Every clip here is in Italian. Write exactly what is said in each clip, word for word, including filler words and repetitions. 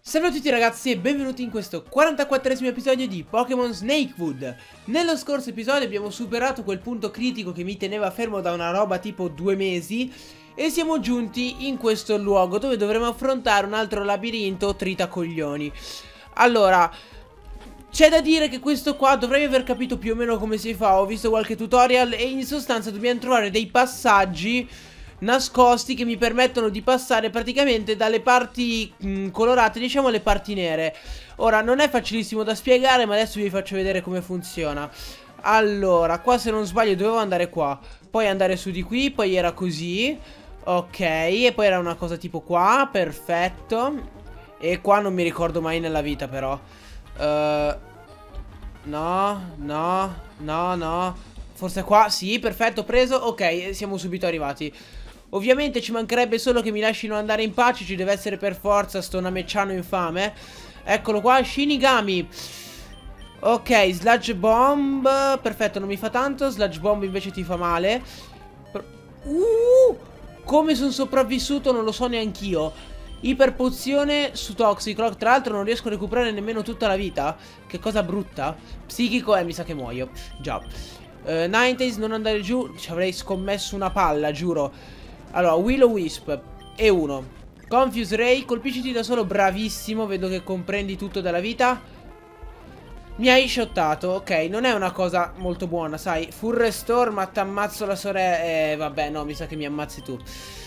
Salve a tutti ragazzi e benvenuti in questo quarantaquattresimo episodio di Pokémon Snakewood. Nello scorso episodio abbiamo superato quel punto critico che mi teneva fermo da una roba tipo due mesi e siamo giunti in questo luogo dove dovremo affrontare un altro labirinto tritacoglioni. Allora, c'è da dire che questo qua dovrei aver capito più o meno come si fa, ho visto qualche tutorial e in sostanza dobbiamo trovare dei passaggi nascosti che mi permettono di passare praticamente dalle parti mh, colorate, diciamo, alle parti nere. Ora, non è facilissimo da spiegare, ma adesso vi faccio vedere come funziona. Allora, qua se non sbaglio dovevo andare qua, poi andare su di qui, poi era così. Ok, e poi era una cosa tipo qua, perfetto. E qua non mi ricordo mai nella vita però. Uh, no, no, no, no. Forse qua, sì, perfetto, preso. Ok, siamo subito arrivati. Ovviamente ci mancherebbe solo che mi lasciano andare in pace. Ci deve essere per forza sto namecciano infame. Eccolo qua, Shinigami. Ok, Sludge Bomb. Perfetto, non mi fa tanto. Sludge Bomb invece ti fa male. Uh, come sono sopravvissuto non lo so neanch'io. Iper pozione su Toxicroak. Tra l'altro non riesco a recuperare nemmeno tutta la vita. Che cosa brutta. Psichico, eh, mi sa che muoio. Già. uh, Ninetales, non andare giù. Ci avrei scommesso una palla, giuro. Allora, Will-O-Wisp e uno. Confuse Ray, colpisciti da solo, bravissimo. Vedo che comprendi tutto della vita. Mi hai shottato, ok, non è una cosa molto buona, sai. Full Restore, ma t'ammazzo la sorella. Eh, vabbè, no, mi sa che mi ammazzi tu.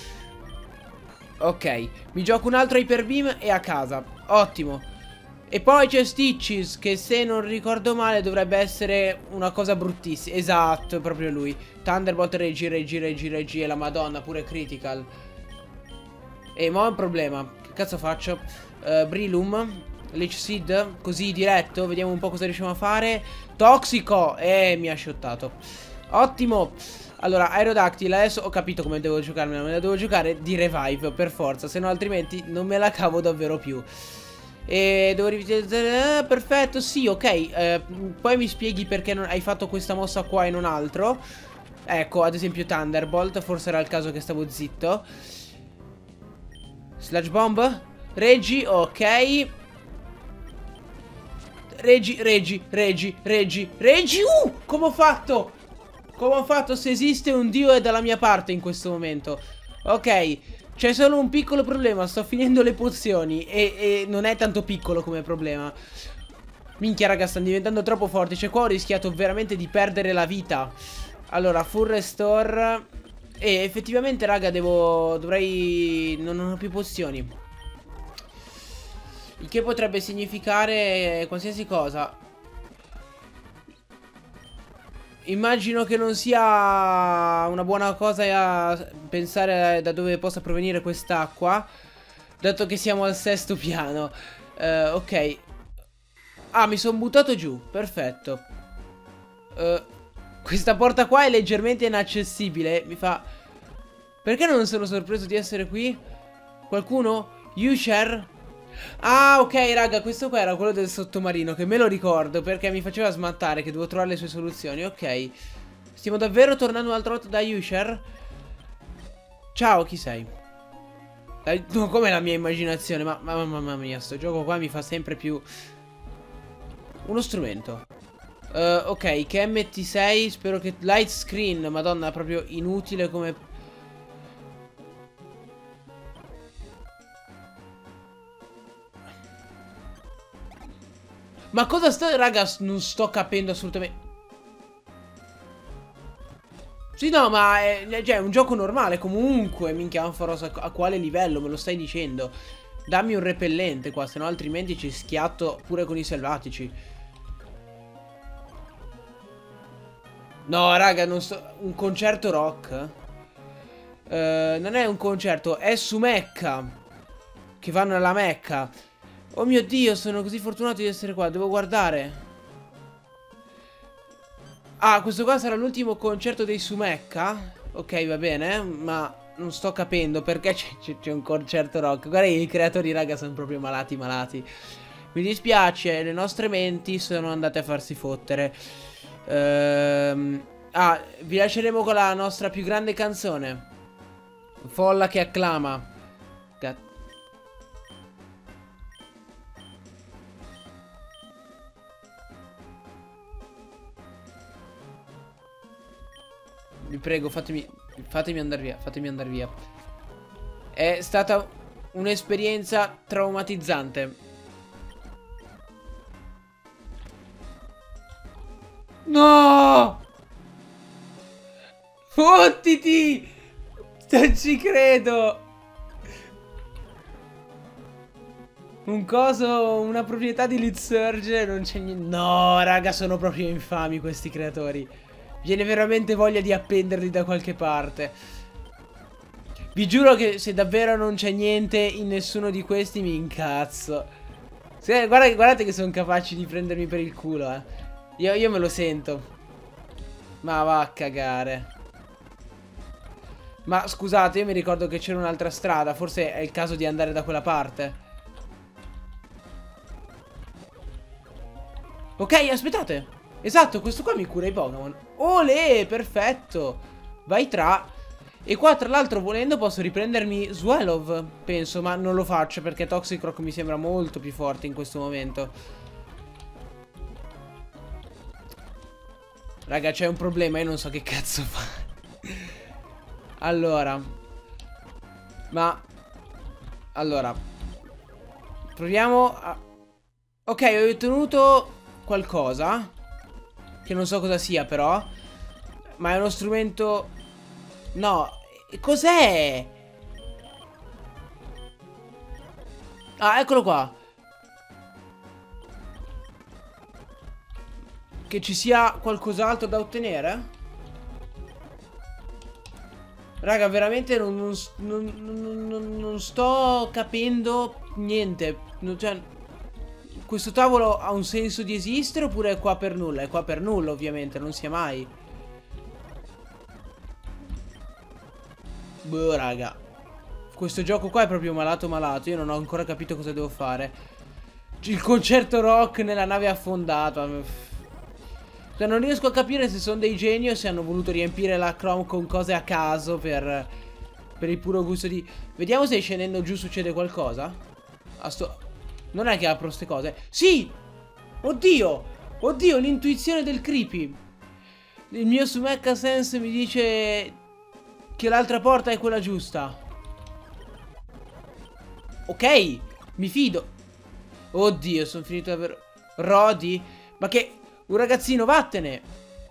Ok, mi gioco un altro Hyper Beam e a casa. Ottimo. E poi c'è Stitches, che se non ricordo male dovrebbe essere una cosa bruttissima. Esatto, è proprio lui. Thunderbolt, Regi, Regi, Regi, Regi e la madonna, pure critical. E mo' è un problema. Che cazzo faccio? Uh, Breloom, Leech Seed, così diretto. Vediamo un po' cosa riusciamo a fare. Toxico, e mi ha shottato. Ottimo. Allora, Aerodactyl, adesso ho capito come devo giocarmela. Me la devo giocare di revive, per forza. Se no altrimenti non me la cavo davvero più. E devo rivitalizzare. Perfetto, sì, ok. eh, Poi mi spieghi perché non hai fatto questa mossa qua e non altro. Ecco, ad esempio Thunderbolt. Forse era il caso che stavo zitto. Sludge Bomb. Regi, ok. Regi, Regi, Regi, Regi, Regi. Uh, come ho fatto? Come ho fatto? Se esiste un dio è dalla mia parte in questo momento. Ok. C'è solo un piccolo problema, sto finendo le pozioni e, e non è tanto piccolo come problema. Minchia raga, stanno diventando troppo forti. Cioè qua ho rischiato veramente di perdere la vita. Allora, full restore. E effettivamente raga devo... dovrei... non, non ho più pozioni. Il che potrebbe significare qualsiasi cosa. Immagino che non sia una buona cosa pensare da dove possa provenire quest'acqua, dato che siamo al sesto piano. uh, Ok. Ah, mi sono buttato giù, perfetto. uh, Questa porta qua è leggermente inaccessibile. Mi fa... Perché non sono sorpreso di essere qui? Qualcuno? Usher? Ah, ok, raga, questo qua era quello del sottomarino, che me lo ricordo perché mi faceva smattare che devo trovare le sue soluzioni. Ok. Stiamo davvero tornando un'altra volta da Usher? Ciao, chi sei? Dai, no, come la mia immaginazione, ma, ma mamma mia, sto gioco qua mi fa sempre più... Uno strumento. uh, Ok, che M T sei, spero che... Light screen, madonna, proprio inutile come... Ma cosa sto... Raga, non sto capendo assolutamente. Sì, no, ma è, cioè, è un gioco normale. Comunque, minchia, Ampharos, a, a quale livello? Me lo stai dicendo? Dammi un repellente qua, se no altrimenti ci schiatto pure con i selvatici. No, raga, non sto... Un concerto rock? Uh, non è un concerto, è su Mecca. Che vanno alla Mecca. Oh mio Dio, sono così fortunato di essere qua. Devo guardare. Ah, questo qua sarà l'ultimo concerto dei Sumecca. Ok, va bene. Ma non sto capendo perché c'è un concerto rock. Guarda, i creatori, raga, sono proprio malati, malati. Mi dispiace, le nostre menti sono andate a farsi fottere. Ehm... Ah, vi lasceremo con la nostra più grande canzone. Folla che acclama. Vi prego, fatemi, fatemi andare via, fatemi andare via. È stata un'esperienza traumatizzante. No! Fottiti! Non ci credo! Un coso, una proprietà di Lead Surge, non c'è niente. No, raga, sono proprio infami questi creatori. Viene veramente voglia di appenderli da qualche parte. Vi giuro che se davvero non c'è niente in nessuno di questi mi incazzo. Se, guarda, guardate che sono capaci di prendermi per il culo, eh. Io, io me lo sento. Ma va a cagare. Ma scusate, io mi ricordo che c'era un'altra strada. Forse è il caso di andare da quella parte. Ok, aspettate. Esatto, questo qua mi cura i Pokémon. Olè, perfetto. Vai tra. E qua tra l'altro volendo posso riprendermi Swellow, penso, ma non lo faccio perché Toxicroak mi sembra molto più forte in questo momento. Raga, c'è un problema, io non so che cazzo fare. Allora. Ma allora proviamo a... Ok, ho ottenuto qualcosa che non so cosa sia però. Ma è uno strumento... No, cos'è? Ah, eccolo qua. Che ci sia qualcos'altro da ottenere? Raga, veramente non, non, non, non, non sto capendo niente. Non, cioè, questo tavolo ha un senso di esistere oppure è qua per nulla? È qua per nulla, ovviamente, non sia mai. Boh, raga. Questo gioco qua è proprio malato malato. Io non ho ancora capito cosa devo fare. Il concerto rock nella nave affondata. Cioè, non riesco a capire se sono dei geni o se hanno voluto riempire la Chrome con cose a caso per, per il puro gusto di... Vediamo se scendendo giù succede qualcosa. A sto... Non è che apro ste cose. Sì! Oddio! Oddio, l'intuizione del creepy. Il mio Sumecca Sense mi dice che l'altra porta è quella giusta. Ok, mi fido. Oddio, sono finito davvero... Rodi? Ma che... Un ragazzino, vattene!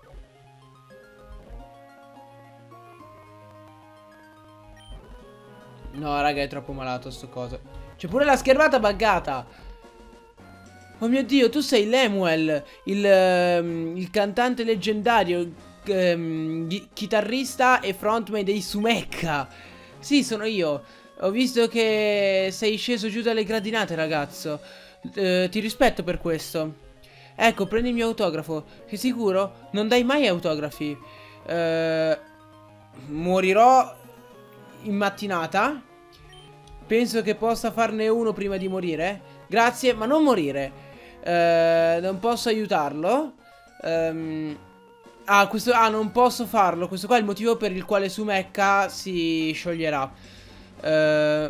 No, raga, è troppo malato sto coso. C'è pure la schermata buggata. Oh mio Dio, tu sei Lemuel, il, um, il cantante leggendario, um, chitarrista e frontman dei Sumecca. Sì, sono io. Ho visto che sei sceso giù dalle gradinate, ragazzo. Uh, ti rispetto per questo. Ecco, prendi il mio autografo. Sei sicuro? Non dai mai autografi. Uh, morirò in mattinata. Penso che possa farne uno prima di morire. Grazie, ma non morire. Uh, non posso aiutarlo. Um, ah, questo, ah, non posso farlo. Questo qua è il motivo per il quale Sumecca si scioglierà. Uh,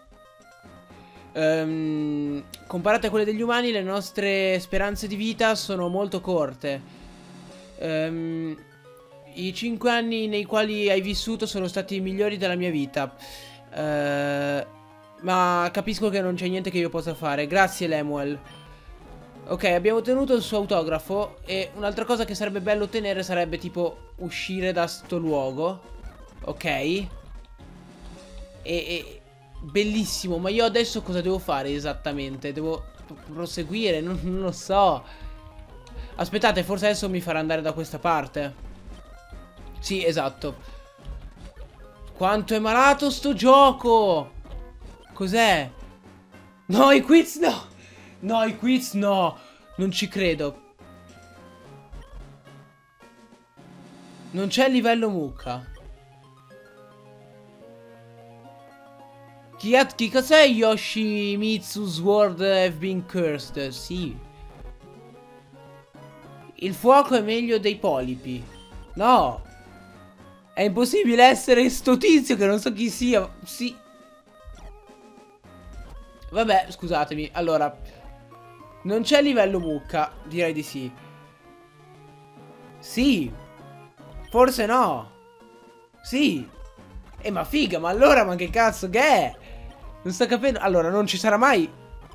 um, comparate a quelle degli umani, le nostre speranze di vita sono molto corte. Um, I cinque anni nei quali hai vissuto sono stati i migliori della mia vita. Uh, ma capisco che non c'è niente che io possa fare. Grazie, Lemuel. Ok, abbiamo ottenuto il suo autografo. E un'altra cosa che sarebbe bello ottenere sarebbe tipo uscire da sto luogo. Ok. E, e bellissimo. Ma io adesso cosa devo fare esattamente? Devo proseguire? Non, non lo so. Aspettate, forse adesso mi farà andare da questa parte. Sì, esatto. Quanto è malato sto gioco! Cos'è? No, i quiz no! No, i quiz no! Non ci credo. Non c'è livello mucca. Chi, chi cos'è Yoshimitsu's Sword have been cursed? Sì. Il fuoco è meglio dei polipi. No. È impossibile essere sto tizio che non so chi sia. Sì. Vabbè, scusatemi. Allora, non c'è livello mucca. Direi di sì. Sì. Forse no. Sì. Eh, ma figa, ma allora, ma che cazzo che è? Non sto capendo. Allora, non ci sarà mai...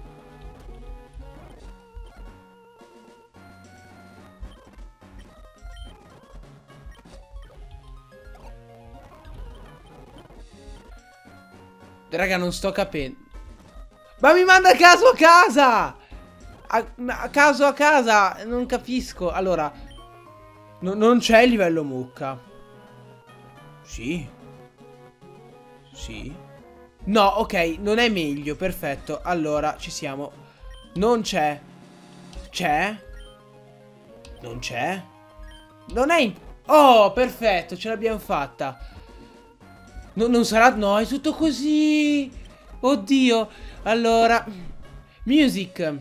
Raga, non sto capendo. Ma mi manda a caso a casa! A, a caso a casa, non capisco. Allora, no, non c'è il livello mucca. Sì. Sì. No, ok, non è meglio, perfetto. Allora, ci siamo. Non c'è. C'è? Non c'è? Non è... Oh, perfetto, ce l'abbiamo fatta. No, non sarà... No, è tutto così. Oddio. Allora... Music.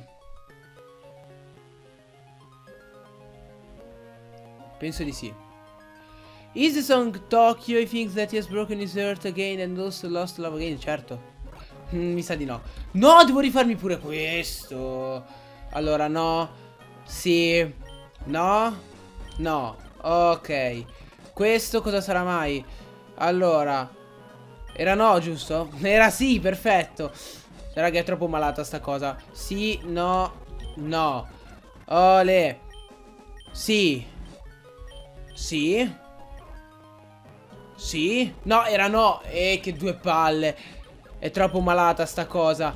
Penso di sì. Is the song Tokyo? He thinks that he has broken his heart again and also lost love again. Certo. Mm, mi sa di no. No, devo rifarmi pure questo. Allora, no. Sì. No. No. Ok. Questo cosa sarà mai? Allora... Era no, giusto? Era sì, perfetto. Raga, è troppo malata sta cosa. Sì, no, no. Ole. Sì. Sì. Sì. No, era no. Eh, che due palle. È troppo malata sta cosa.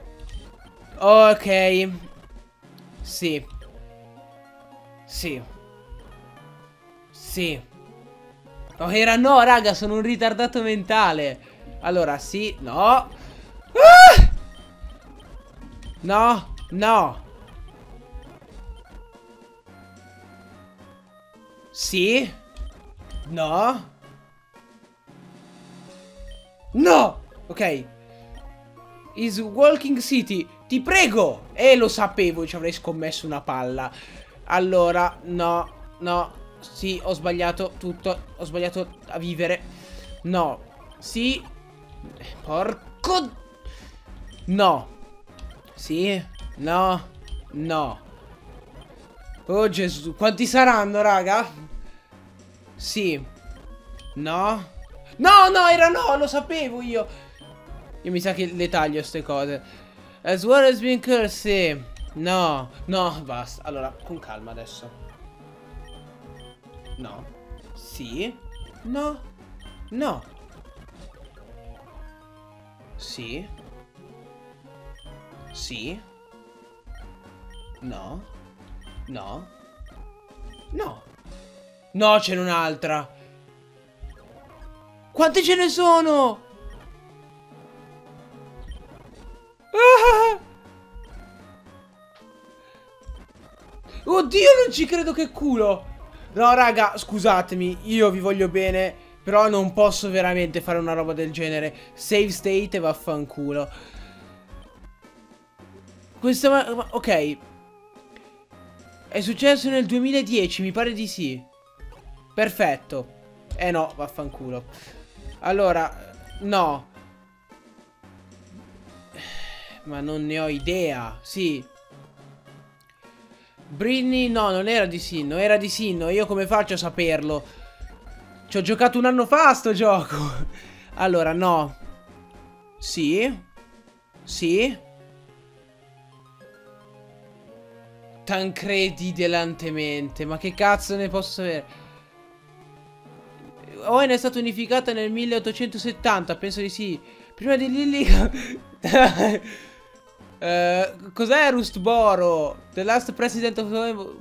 Ok. Sì. Sì. Sì. Oh, era no, raga, sono un ritardato mentale. Allora, sì, no. Ah! No, no. Sì. No. No. Ok. Is Walking City. Ti prego. Eh, lo sapevo, ci avrei scommesso una palla. Allora, no, no. Sì, ho sbagliato tutto. Ho sbagliato a vivere. No. Sì. Porco. No. Sì. No. No. Oh Gesù. Quanti saranno, raga? Sì. No. No, no, era no. Lo sapevo io. Io mi sa che le taglio ste cose. As well as being cursed. Sì. No. No, basta. Allora, con calma adesso. No. Sì. No. No. Sì. Sì. No. No. No. No, c'è un'altra. Quante ce ne sono? Ah! Oddio, non ci credo, che culo. No, raga, scusatemi, io vi voglio bene, però non posso veramente fare una roba del genere. Save state e vaffanculo. Questa... Ma, ma, ok. È successo nel duemiladieci, mi pare di sì. Perfetto. Eh no, vaffanculo. Allora, no. Ma non ne ho idea. Sì. Britney, no, non era di Sinnoh, era di Sinnoh. Io come faccio a saperlo? Ci ho giocato un anno fa a sto gioco. Allora, no. Sì. Sì. Tancredi delantemente. Ma che cazzo ne posso avere? Owen è stata unificata nel milleottocentosettanta, penso di sì. Prima di Lily... uh, Cos'è Rustboro? The last president of...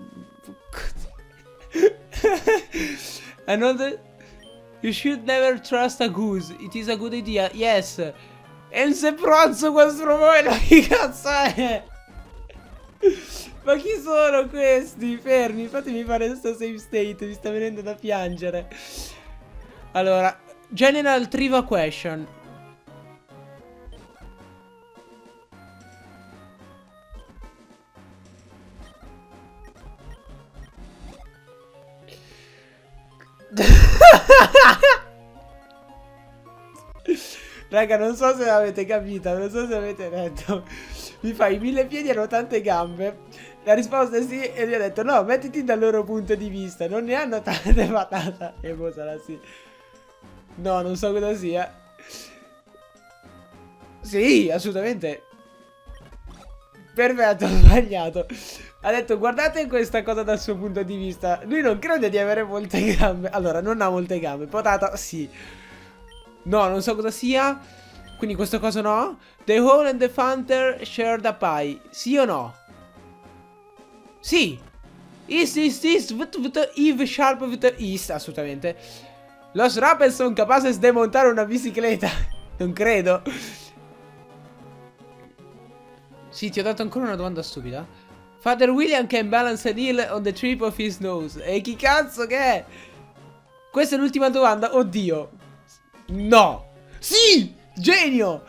Another... You should never trust a goose. It is a good idea. Yes. E un sepronzo questo rumore. Che cazzo è? Ma chi sono questi? Fermi, fatemi fare questo save state. Mi sta venendo da piangere. Allora, General Trivia Question. Raga, non so se l'avete capita, non so se avete detto. Mi fai mille piedi e tante gambe. La risposta è sì, e gli ho detto no, mettiti dal loro punto di vista. Non ne hanno tante patate. E boh, sarà sì. No, non so cosa sia. Sì, assolutamente. Perfetto, ho sbagliato. Ha detto guardate questa cosa dal suo punto di vista. Lui non crede di avere molte gambe. Allora, non ha molte gambe. Potata, sì. No, non so cosa sia. Quindi questo coso no. The Hole and the Panther share the pie. Sì o no? Sì. East, east, east, vt, vt, Eve Sharp, vt, east, assolutamente. Los rappers son capaces de montare una bicicletta. Non credo. Sì, ti ho dato ancora una domanda stupida. Father William can balance a hill on the tip of his nose. E chi cazzo che è? Questa è l'ultima domanda. Oddio. No. Sì. Genio.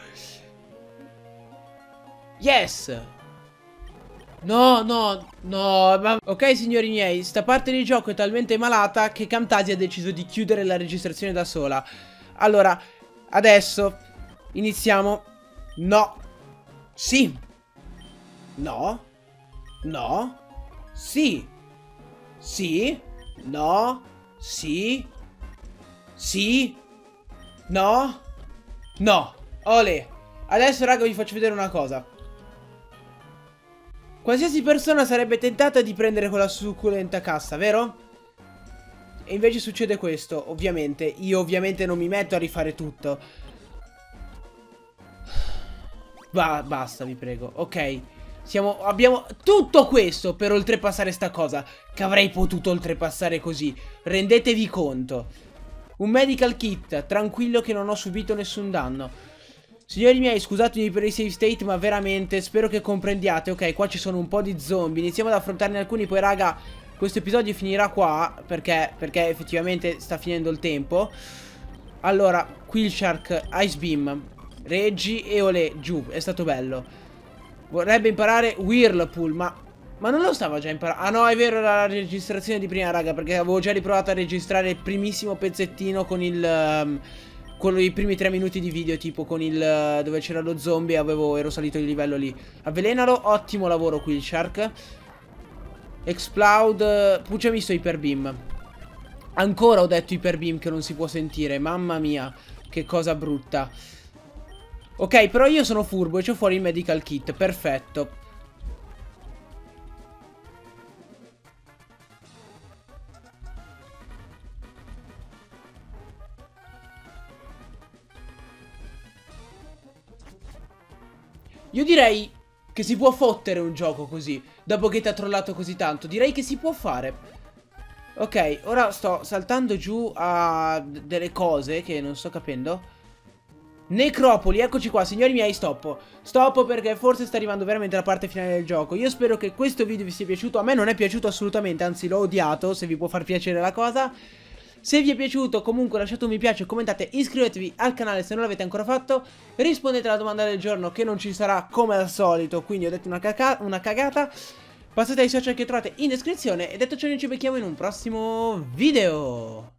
Yes. No, no, no, ma... Ok signori miei, sta parte di gioco è talmente malata che Camtasia ha deciso di chiudere la registrazione da sola. Allora, adesso iniziamo. No. Sì. No. No. Sì. Sì. No. Sì. Sì. No. No. Olè. Adesso raga vi faccio vedere una cosa. Qualsiasi persona sarebbe tentata di prendere quella succulenta cassa, vero? E invece succede questo, ovviamente. Io ovviamente non mi metto a rifare tutto. Ba basta, vi prego. Ok. Siamo, abbiamo tutto questo per oltrepassare sta cosa. Che avrei potuto oltrepassare così. Rendetevi conto. Un medical kit, tranquillo che non ho subito nessun danno. Signori miei, scusatemi per i save state, ma veramente spero che comprendiate. Ok, qua ci sono un po' di zombie. Iniziamo ad affrontarne alcuni. Poi raga, questo episodio finirà qua Perché, perché effettivamente sta finendo il tempo. Allora, Quill Shark, Ice Beam, Reggi e olè, giù, è stato bello. Vorrebbe imparare Whirlpool, ma... Ma non lo stava già imparando? Ah no, è vero, la registrazione di prima, raga, perché avevo già riprovato a registrare il primissimo pezzettino con il... Um, con i primi tre minuti di video, tipo con il... dove c'era lo zombie, avevo, ero salito di livello lì. Avvelenalo, ottimo lavoro qui il Shark. Explode, pucciami sto Hyper Beam. Ancora ho detto Hyper Beam che non si può sentire, mamma mia, che cosa brutta. Ok, però io sono furbo e c'ho fuori il medical kit, perfetto. Io direi che si può fottere un gioco così, dopo che ti ha trollato così tanto. Direi che si può fare. Ok, ora sto saltando giù a delle cose che non sto capendo. Necropoli, eccoci qua, signori miei, stop. Stop perché forse sta arrivando veramente la parte finale del gioco. Io spero che questo video vi sia piaciuto. A me non è piaciuto assolutamente, anzi l'ho odiato, se vi può far piacere la cosa. Se vi è piaciuto comunque lasciate un mi piace, commentate, iscrivetevi al canale se non l'avete ancora fatto. Rispondete alla domanda del giorno che non ci sarà come al solito, quindi ho detto una, caca una cagata. Passate ai social che trovate in descrizione e detto ciò noi ci becchiamo in un prossimo video.